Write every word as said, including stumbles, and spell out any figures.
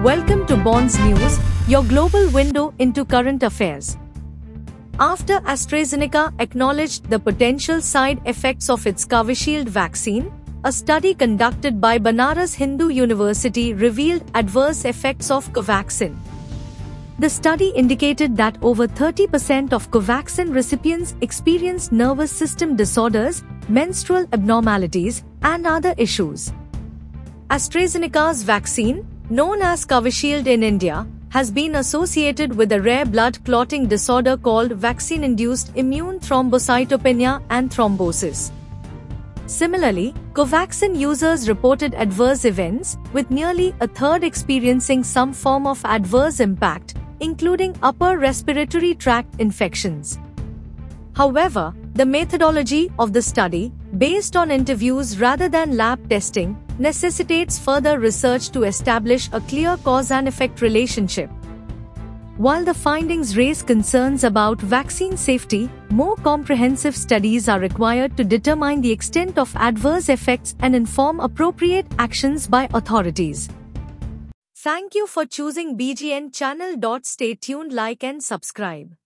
Welcome to Bonds News, your global window into current affairs. After AstraZeneca acknowledged the potential side effects of its Covishield vaccine, a study conducted by Banaras Hindu University revealed adverse effects of Covaxin. The study indicated that over thirty percent of Covaxin recipients experienced nervous system disorders, menstrual abnormalities, and other issues. AstraZeneca's vaccine, known as Covishield in India, has been associated with a rare blood clotting disorder called vaccine-induced immune thrombocytopenia and thrombosis. Similarly, Covaxin users reported adverse events, with nearly a third experiencing some form of adverse impact, including upper respiratory tract infections. However, the methodology of the study, based on interviews rather than lab testing, necessitates further research to establish a clear cause and effect relationship. While the findings raise concerns about vaccine safety, more comprehensive studies are required to determine the extent of adverse effects and inform appropriate actions by authorities. Thank you for choosing B G N channel. Stay tuned, like and subscribe.